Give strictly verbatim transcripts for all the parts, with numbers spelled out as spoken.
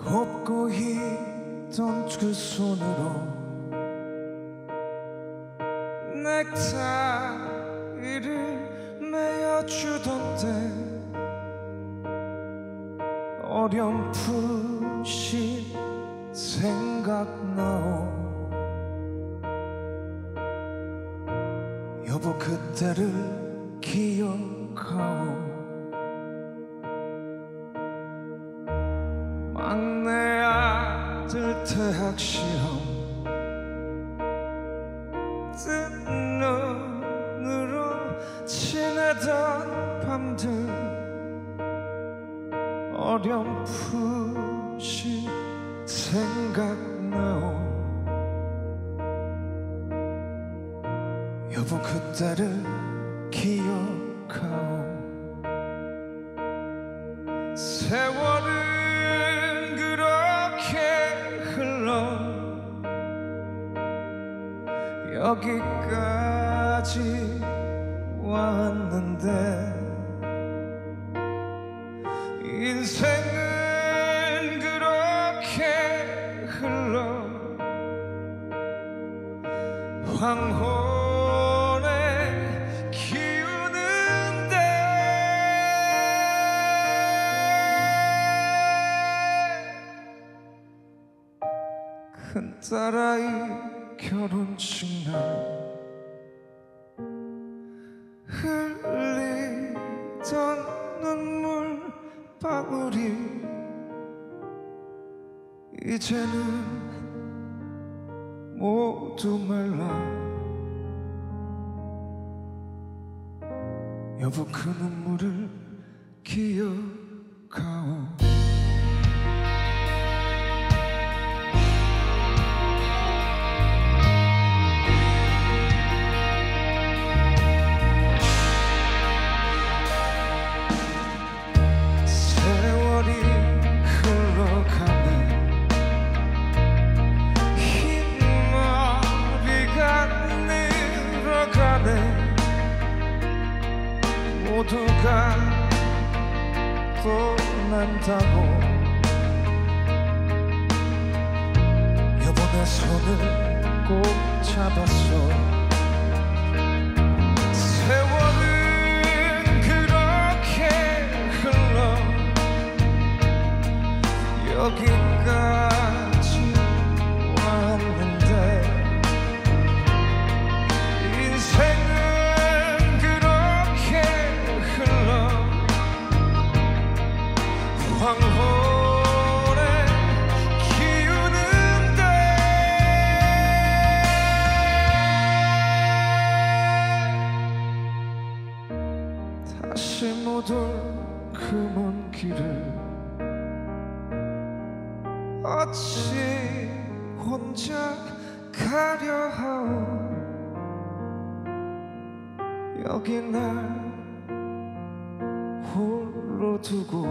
업고 있던 두 손으로 넥타이를 매어주던데 어렴풋이 생각나오. 여보 그때를 기억하오. 막내 아들 대학 시험 뜬 눈으로 지내던 밤들 어렴풋이 생각나오. 여보 그때를 기억하오. 세월은 그렇게 흘러 여기까지 왔는데 인생은 그렇게 흘러 황혼에 기우는데 큰딸아이 결혼식 날 흘리던 눈물 방울이 이제는 모두 말라. 여보 그 눈물을 기억하오. 모두가 떠난다고 여보 내 손을 꼭 잡았어. 세월은 그렇게 흘러 여기까지 왔는데 인생은 황혼에 기우는데 다시 못 올 그 먼 길을 어찌 혼자 가려 하오. 여기 날 홀로 두고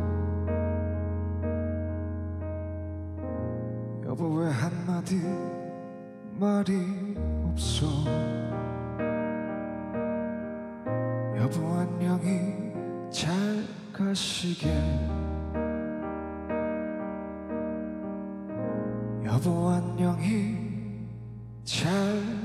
여보 왜 한마디 말이 없어. 여보 안녕히 잘 가시게. 여보 안녕히 잘